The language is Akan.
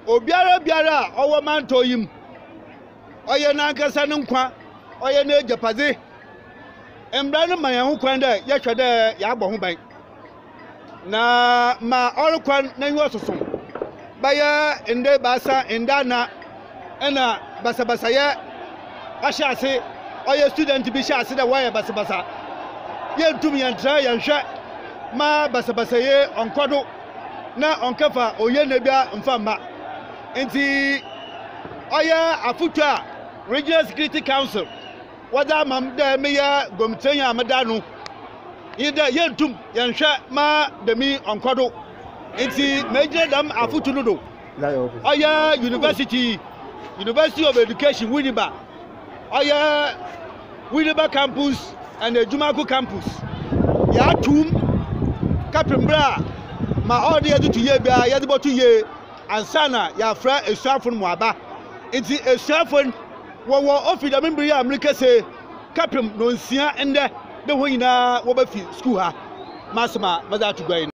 biara owo manto yim oye na nkasa ne nkwa oye na ejapade embra no man ho kwan da ye hwede ya agbo ho ban na ma orukwan na nyi ososo baya ende basa endana ena basabasa ye ahyase oye student bi hyase da waye basabasa ye ntum ye ntra ye hwe ma basabasa ye onkodo na onkafa oye na bia mfamba enti oye afutua Regional Security Council wada mam da meya gomtenya amadanu ida ye ntum ye hwe ma demi onkodo enti major dam afutu no do oye University of Education Winneba oye Winneba campus and the Jumaku campus ya tum kapembra ma all the to ye bia ye de botu ye ansana ya fra esuafo mo aba enti esuafo wo ofi da membri ya America say kapem no nsia ende de ho nyina wo ba fi school ha masma maza to gwan